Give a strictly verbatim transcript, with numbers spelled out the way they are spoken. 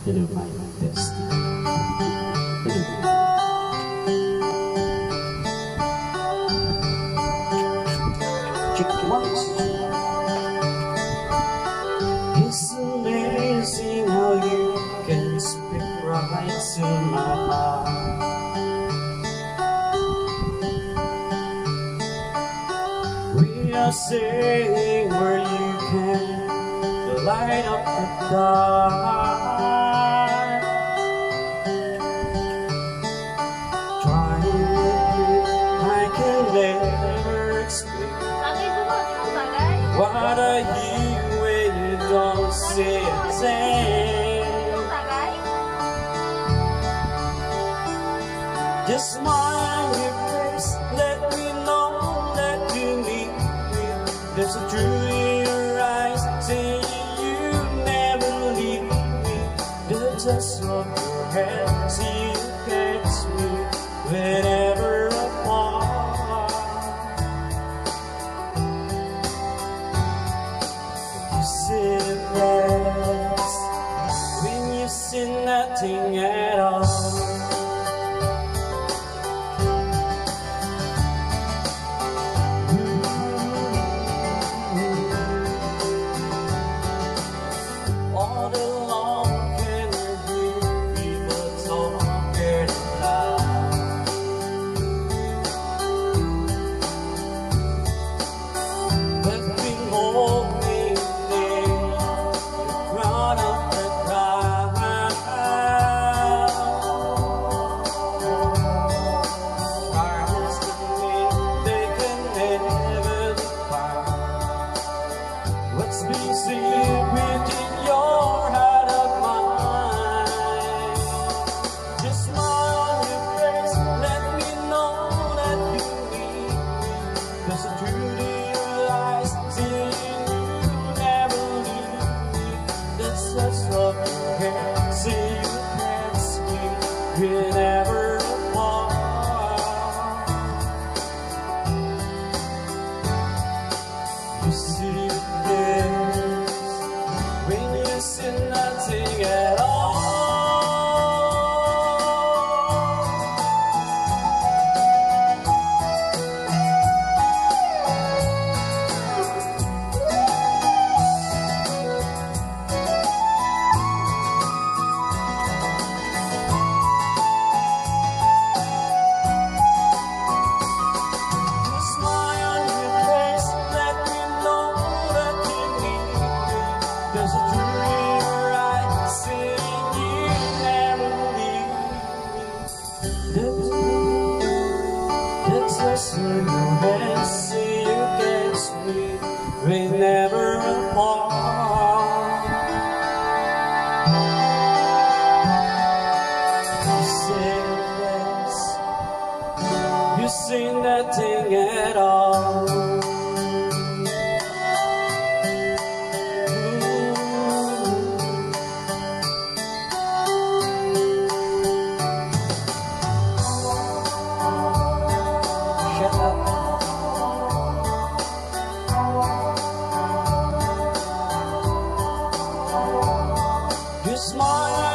to do my best. It's amazing how you can speak right to my heart. We are sailing where you can light up the dark. Trying with you, I can never explain. What are you when you don't say a thing? Just smile on your face, let me know that you need me. There's a truth in your eyes saying you never leave me. The touch of your hand, see you catch me whenever apart. You see the best when you see nothing at all. All along can you hear people talking loud? But behold me near the crowd of the crowd. Stars to me, they can never define what's been secret in your heart of mine. Just smile on your face, let me know that you need me. There's a truth in your eyes, saying you never leave me. The touch of your hair, say you can't sleep, we're never apart. You see the best when you see nothing at all. Just smile on your face, let me know that you need me. There's a truth in your eyes, saying you never leave me. The touch of your hand, say you can't sleep, we're never apart. You say yes, you say nothing at all. Shut up. You smile